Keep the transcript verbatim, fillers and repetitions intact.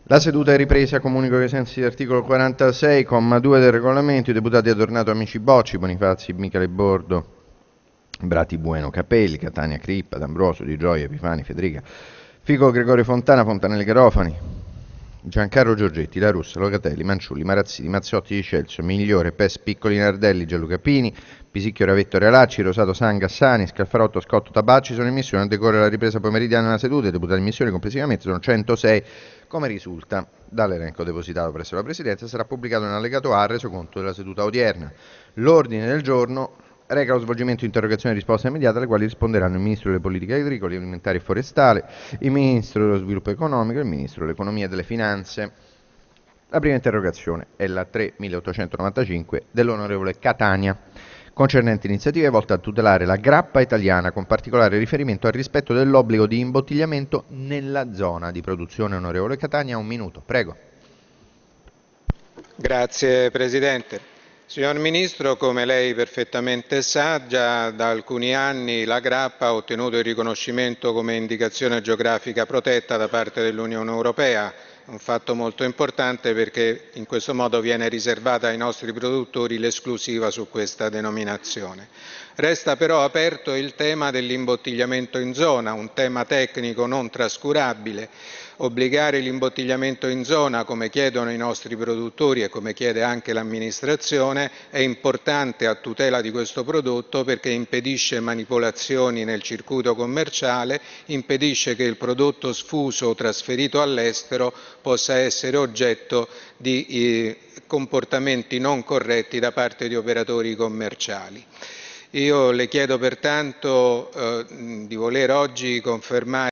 La seduta è ripresa, comunico che ai sensi dell'articolo quarantasei, comma due del regolamento, i deputati Adornato, Amici Bocci, Bonifazzi, Michele Bordo, Brati Bueno, Capelli, Catania Crippa, D'Ambroso, Di Gioia, Epifani, Federica, Fico Gregorio Fontana, Fontanelli Garofani, Giancarlo Giorgetti, La Russa, Locatelli, Manciulli, Marazzini, Mazziotti di Celso, Migliore, Pes, Piccoli Nardelli, Gianluca Pini, Pisicchio Ravetto Realacci, Rosato Sanga, Sani, Scalfarotto, Scotto, Tabacci sono in missione a decorrere la ripresa pomeridiana della seduta. I deputati in missione complessivamente sono centosei, come risulta dall'elenco depositato presso la Presidenza. Sarà pubblicato in allegato A resoconto della seduta odierna. L'ordine del giorno reca lo svolgimento di interrogazioni e risposte immediate alle quali risponderanno il Ministro delle Politiche Agricole, Alimentari e Forestali, il Ministro dello Sviluppo Economico e il Ministro dell'Economia e delle Finanze. La prima interrogazione è la tre milleottocentonovantacinque dell'onorevole Catania, concernente iniziative volte a tutelare la grappa italiana, con particolare riferimento al rispetto dell'obbligo di imbottigliamento nella zona di produzione. Onorevole Catania, un minuto, prego. Grazie Presidente. Signor Ministro, come lei perfettamente sa, già da alcuni anni la grappa ha ottenuto il riconoscimento come indicazione geografica protetta da parte dell'Unione Europea, un fatto molto importante perché in questo modo viene riservata ai nostri produttori l'esclusiva su questa denominazione. Resta però aperto il tema dell'imbottigliamento in zona, un tema tecnico non trascurabile. Obbligare l'imbottigliamento in zona, come chiedono i nostri produttori e come chiede anche l'amministrazione, è importante a tutela di questo prodotto perché impedisce manipolazioni nel circuito commerciale, impedisce che il prodotto sfuso o trasferito all'estero possa essere oggetto di eh, comportamenti non corretti da parte di operatori commerciali. Io le chiedo pertanto eh, di voler oggi confermare